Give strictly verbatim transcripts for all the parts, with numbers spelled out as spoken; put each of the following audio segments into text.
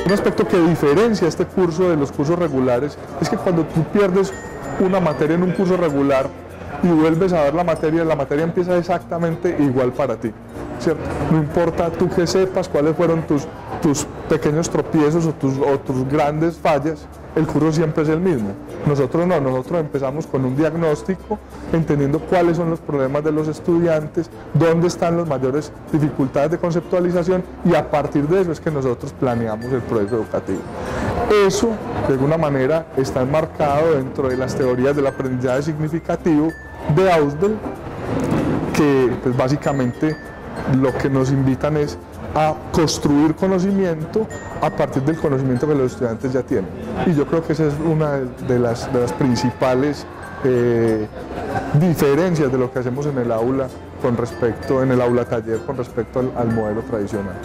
Un aspecto que diferencia este curso de los cursos regulares es que cuando tú pierdes una materia en un curso regular y vuelves a ver la materia, la materia empieza exactamente igual para ti, ¿cierto? No importa tú que sepas cuáles fueron tus, tus pequeños tropiezos o tus, o tus grandes fallas, el curso siempre es el mismo. Nosotros no, nosotros empezamos con un diagnóstico, entendiendo cuáles son los problemas de los estudiantes, dónde están las mayores dificultades de conceptualización, y a partir de eso es que nosotros planeamos el proceso educativo. Eso, de alguna manera, está enmarcado dentro de las teorías del aprendizaje significativo de Ausubel, que pues, básicamente lo que nos invitan es a construir conocimiento a partir del conocimiento que los estudiantes ya tienen. Y yo creo que esa es una de las, de las principales eh, diferencias de lo que hacemos en el aula con respecto, en el aula taller con respecto al, al modelo tradicional.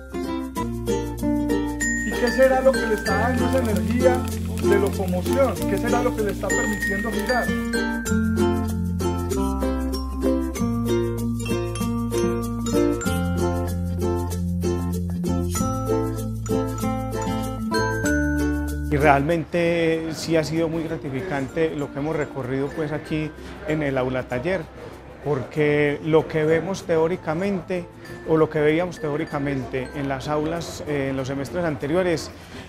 ¿Y qué será lo que le está dando esa energía de locomoción? ¿Qué será lo que le está permitiendo girar? Y realmente sí ha sido muy gratificante lo que hemos recorrido pues aquí en el aula taller, porque lo que vemos teóricamente o lo que veíamos teóricamente en las aulas eh, en los semestres anteriores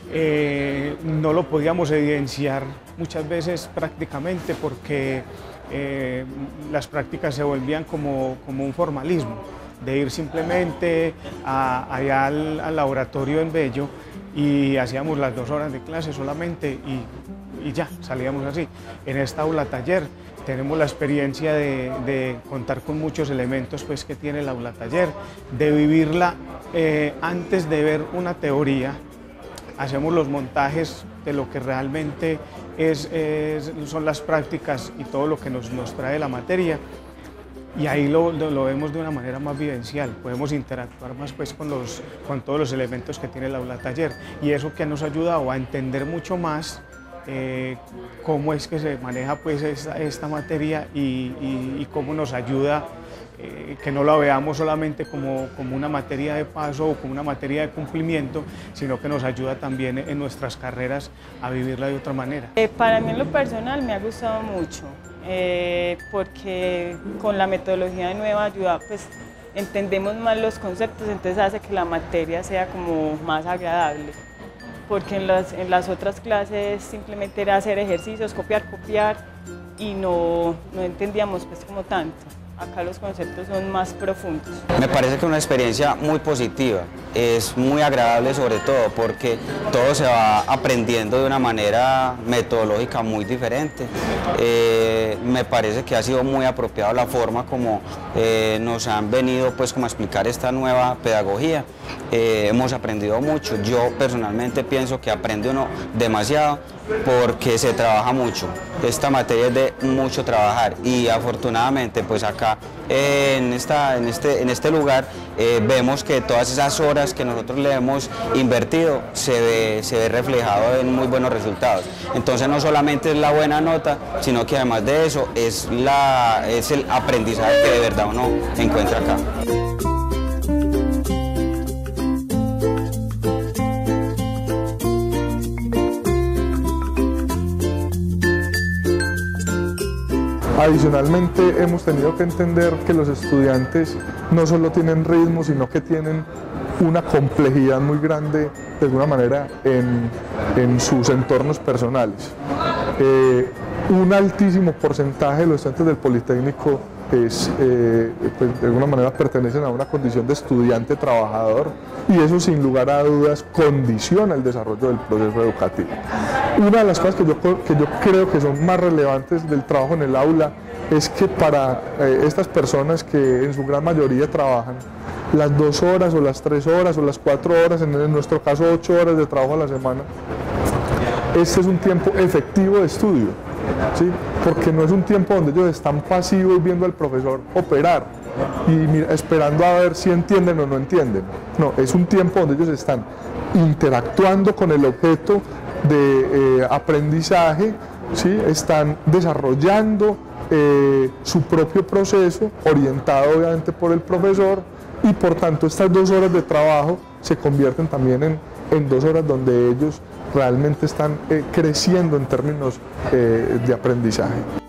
eh, no lo podíamos evidenciar muchas veces prácticamente porque eh, las prácticas se volvían como, como un formalismo de ir simplemente a, allá al, al laboratorio en Bello y hacíamos las dos horas de clase solamente y, y ya, salíamos así. En esta aula taller tenemos la experiencia de, de contar con muchos elementos pues, que tiene el aula taller, de vivirla eh, antes de ver una teoría. Hacemos los montajes de lo que realmente es, es, son las prácticas y todo lo que nos, nos trae la materia. Y ahí lo, lo vemos de una manera más vivencial, podemos interactuar más pues, con, los, con todos los elementos que tiene el aula taller, y eso que nos ha ayudado a entender mucho más eh, cómo es que se maneja pues, esta, esta materia y, y, y cómo nos ayuda eh, que no la veamos solamente como, como una materia de paso o como una materia de cumplimiento, sino que nos ayuda también en nuestras carreras a vivirla de otra manera. Eh, para mí en lo personal me ha gustado mucho. Eh, porque con la metodología nueva ayuda, pues entendemos más los conceptos, entonces hace que la materia sea como más agradable, porque en las, en las otras clases simplemente era hacer ejercicios, copiar, copiar y no, no entendíamos pues como tanto. Acá los conceptos son más profundos. Me parece que es una experiencia muy positiva, es muy agradable sobre todo porque todo se va aprendiendo de una manera metodológica muy diferente. Eh, me parece que ha sido muy apropiado la forma como eh, nos han venido pues como a explicar esta nueva pedagogía. Eh, hemos aprendido mucho, yo personalmente pienso que aprende uno demasiado porque se trabaja mucho, esta materia es de mucho trabajar y afortunadamente pues acá en, esta, en, este, en este lugar eh, vemos que todas esas horas que nosotros le hemos invertido se ve, se ve reflejado en muy buenos resultados. Entonces no solamente es la buena nota, sino que además de eso es, la, es el aprendizaje que de verdad uno encuentra acá. Adicionalmente, hemos tenido que entender que los estudiantes no solo tienen ritmo, sino que tienen una complejidad muy grande, de alguna manera, en, en sus entornos personales. Eh, un altísimo porcentaje de los estudiantes del Politécnico es, eh, pues, de alguna manera pertenecen a una condición de estudiante trabajador, y eso sin lugar a dudas condiciona el desarrollo del proceso educativo. Una de las cosas que yo, que yo creo que son más relevantes del trabajo en el aula es que para eh, estas personas que en su gran mayoría trabajan las dos horas o las tres horas o las cuatro horas, en, en nuestro caso ocho horas de trabajo a la semana, este es un tiempo efectivo de estudio, ¿sí? Porque no es un tiempo donde ellos están pasivos viendo al profesor operar y mira, esperando a ver si entienden o no entienden. No, es un tiempo donde ellos están interactuando con el objeto de eh, aprendizaje, ¿sí? Están desarrollando eh, su propio proceso, orientado obviamente por el profesor, y por tanto estas dos horas de trabajo se convierten también en, en dos horas donde ellos realmente están eh, creciendo en términos eh, de aprendizaje.